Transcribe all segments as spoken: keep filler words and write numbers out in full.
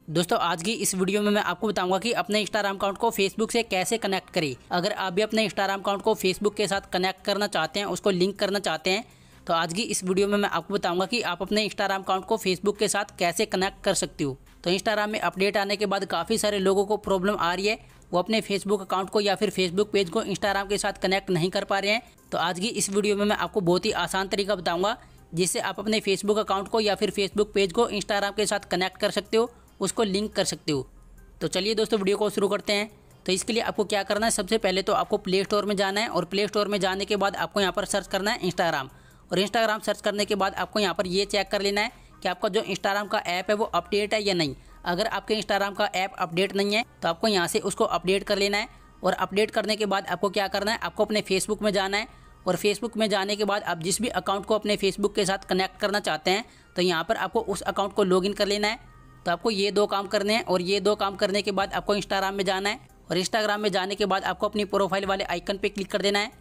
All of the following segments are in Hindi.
दोस्तों आज की इस वीडियो में मैं आपको बताऊंगा कि अपने इंस्टाग्राम अकाउंट को फेसबुक से कैसे कनेक्ट करें। अगर आप भी अपने इंस्टाग्राम अकाउंट को फेसबुक के साथ कनेक्ट करना चाहते हैं, उसको लिंक करना चाहते हैं, तो आज की इस वीडियो में मैं आपको बताऊंगा कि आप अपने इंस्टाग्राम अकाउंट को फेसबुक के साथ कैसे कनेक्ट कर सकते हो। तो इंस्टाग्राम में अपडेट आने के बाद काफ़ी सारे लोगों को प्रॉब्लम आ रही है, वो अपने फेसबुक अकाउंट को या फिर फेसबुक पेज को इंस्टाग्राम के साथ कनेक्ट नहीं कर पा रहे हैं। तो आज की इस वीडियो में मैं आपको बहुत ही आसान तरीका बताऊँगा जिससे आप अपने फेसबुक अकाउंट को या फिर फेसबुक पेज को इंस्टाग्राम के साथ कनेक्ट कर सकते हो, उसको लिंक कर सकते हो। तो चलिए दोस्तों वीडियो को शुरू करते हैं। तो इसके लिए आपको क्या करना है, सबसे पहले तो आपको प्ले स्टोर में जाना है और प्ले स्टोर में जाने के बाद आपको यहाँ पर सर्च करना है इंस्टाग्राम। और इंस्टाग्राम सर्च करने के बाद आपको यहाँ पर ये चेक कर लेना है कि आपका जो इंस्टाग्राम का ऐप है वो अपडेट है या नहीं। अगर आपके इंस्टाग्राम का ऐप अपडेट नहीं है तो आपको यहाँ से उसको अपडेट कर लेना है। और अपडेट करने के बाद आपको क्या करना है, आपको अपने फेसबुक में जाना है और फेसबुक में जाने के बाद आप जिस भी अकाउंट को अपने फेसबुक के साथ कनेक्ट करना चाहते हैं तो यहाँ पर आपको उस अकाउंट को लॉगिन कर लेना है। तो आपको ये दो काम करने हैं और ये दो काम करने के बाद आपको इंस्टाग्राम में जाना है और इंस्टाग्राम में जाने के बाद आपको अपनी प्रोफाइल वाले आइकन पे क्लिक कर देना है।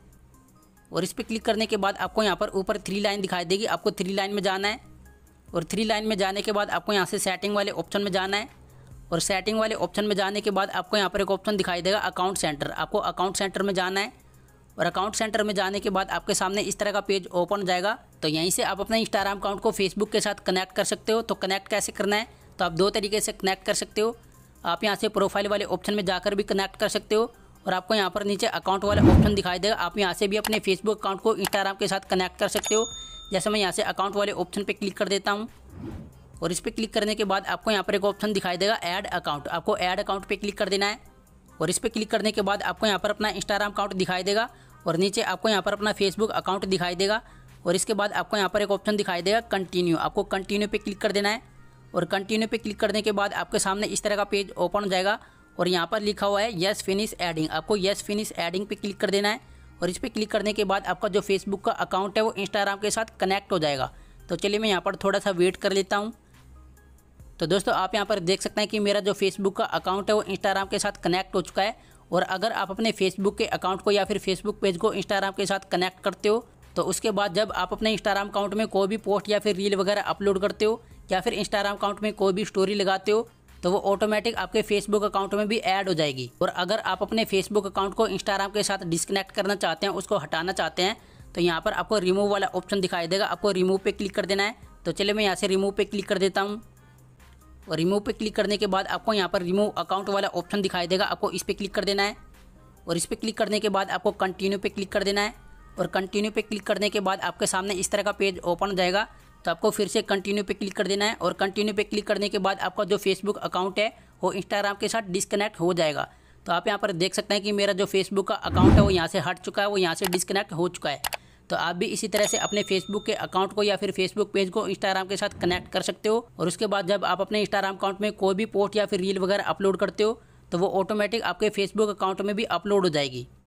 और इस पर क्लिक करने के बाद आपको यहाँ पर ऊपर थ्री लाइन दिखाई देगी, आपको थ्री लाइन में जाना है। और थ्री लाइन में जाने के बाद आपको यहाँ से सेटिंग वाले ऑप्शन में जाना है और सेटिंग वाले ऑप्शन में जाने के बाद आपको यहाँ पर एक ऑप्शन दिखाई देगा अकाउंट सेंटर, आपको अकाउंट सेंटर में जाना है। और अकाउंट सेंटर में जाने के बाद आपके सामने इस तरह का पेज ओपन हो जाएगा। तो यहीं से आप अपने इंस्टाग्राम अकाउंट को फेसबुक के साथ कनेक्ट कर सकते हो। तो कनेक्ट कैसे करना है, तो आप दो तरीके से कनेक्ट कर सकते हो। आप यहाँ से प्रोफाइल वाले ऑप्शन में जाकर भी कनेक्ट कर सकते हो और आपको यहाँ पर नीचे अकाउंट वाला ऑप्शन दिखाई देगा, आप यहाँ से भी अपने फेसबुक अकाउंट को इंस्टाग्राम के साथ कनेक्ट कर सकते हो। जैसे मैं यहाँ से अकाउंट वाले ऑप्शन पे क्लिक कर देता हूँ और इस पर क्लिक करने के बाद आपको यहाँ पर एक ऑप्शन दिखाई देगा ऐड अकाउंट, आपको ऐड अकाउंट पे क्लिक कर देना है। और इस पर क्लिक करने के बाद आपको यहाँ पर अपना इंस्टाग्राम अकाउंट दिखाई देगा और नीचे आपको यहाँ पर अपना फेसबुक अकाउंट दिखाई देगा। और इसके बाद आपको यहाँ पर एक ऑप्शन दिखाई देगा कंटिन्यू, आपको कंटिन्यू पे क्लिक कर देना है। और कंटिन्यू पे क्लिक करने के बाद आपके सामने इस तरह का पेज ओपन हो जाएगा और यहाँ पर लिखा हुआ है यस फिनिश एडिंग, आपको यस फिनिश एडिंग पे क्लिक कर देना है। और इस पर क्लिक करने के बाद आपका जो फेसबुक का अकाउंट है वो इंस्टाग्राम के साथ कनेक्ट हो जाएगा। तो चलिए मैं यहाँ पर थोड़ा सा वेट कर लेता हूँ। तो दोस्तों आप यहाँ पर देख सकते हैं कि मेरा जो फेसबुक का अकाउंट है वो इंस्टाग्राम के साथ कनेक्ट हो चुका है। और अगर आप अपने फेसबुक के अकाउंट को या फिर फेसबुक पेज को इंस्टाग्राम के साथ कनेक्ट करते हो तो उसके बाद जब आप अपने इंस्टाग्राम अकाउंट में कोई भी पोस्ट या फिर रील वगैरह अपलोड करते हो या फिर इंस्टाग्राम अकाउंट में कोई भी स्टोरी लगाते हो तो वो ऑटोमेटिक आपके फेसबुक अकाउंट में भी ऐड हो जाएगी। और अगर आप अपने फेसबुक अकाउंट को इंस्टाग्राम के साथ डिस्कनेक्ट करना चाहते हैं, उसको हटाना चाहते हैं, तो यहाँ पर आपको रिमूव वाला ऑप्शन दिखाई देगा, आपको रिमूव पे क्लिक कर देना है। तो चलिए मैं यहाँ से रिमूव पे क्लिक कर देता हूँ। और रिमूव पे क्लिक करने के बाद आपको यहाँ पर रिमूव अकाउंट वाला ऑप्शन दिखाई देगा, आपको इस पर क्लिक कर देना है। और इस पर क्लिक करने के बाद आपको कंटिन्यू पे क्लिक कर देना है। और कंटिन्यू पे क्लिक करने के बाद आपके सामने इस तरह का पेज ओपन हो जाएगा। तो आपको फिर से कंटिन्यू पे क्लिक कर देना है। और कंटिन्यू पे क्लिक करने के बाद आपका जो फेसबुक अकाउंट है वो इंस्टाग्राम के साथ डिस्कनेक्ट हो जाएगा। तो आप यहाँ पर देख सकते हैं कि मेरा जो फेसबुक का अकाउंट है वो यहाँ से हट चुका है, वो यहाँ से डिस्कनेक्ट हो चुका है। तो आप भी इसी तरह से अपने फेसबुक के अकाउंट को या फिर फेसबुक पेज को इंस्टाग्राम के साथ कनेक्ट कर सकते हो। और उसके बाद जब आप अपने इंस्टाग्राम अकाउंट में कोई भी पोस्ट या फिर रील वगैरह अपलोड करते हो तो वो ऑटोमेटिक आपके फेसबुक अकाउंट में भी अपलोड हो जाएगी।